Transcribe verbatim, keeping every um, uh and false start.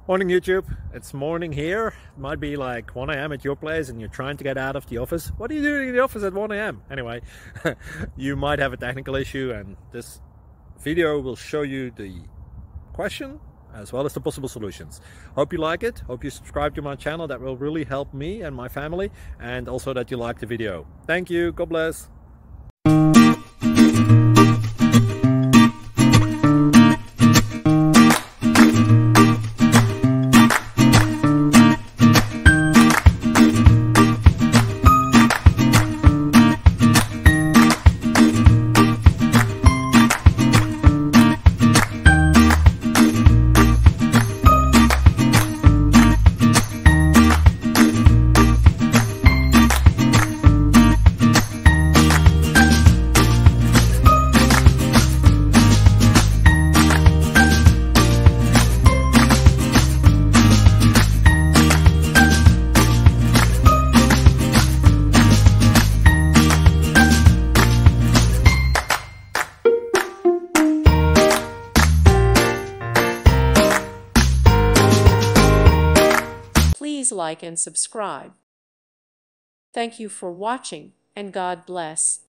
Morning YouTube, it's morning here. It might be like one A M at your place and you're trying to get out of the office. What are you doing in the office at one A M? Anyway, you might have a technical issue and this video will show you the question as well as the possible solutions. Hope you like it, hope you subscribe to my channel. That will really help me and my family, and also that you like the video. Thank you, God bless. Please like and subscribe. Thank you for watching, and God bless.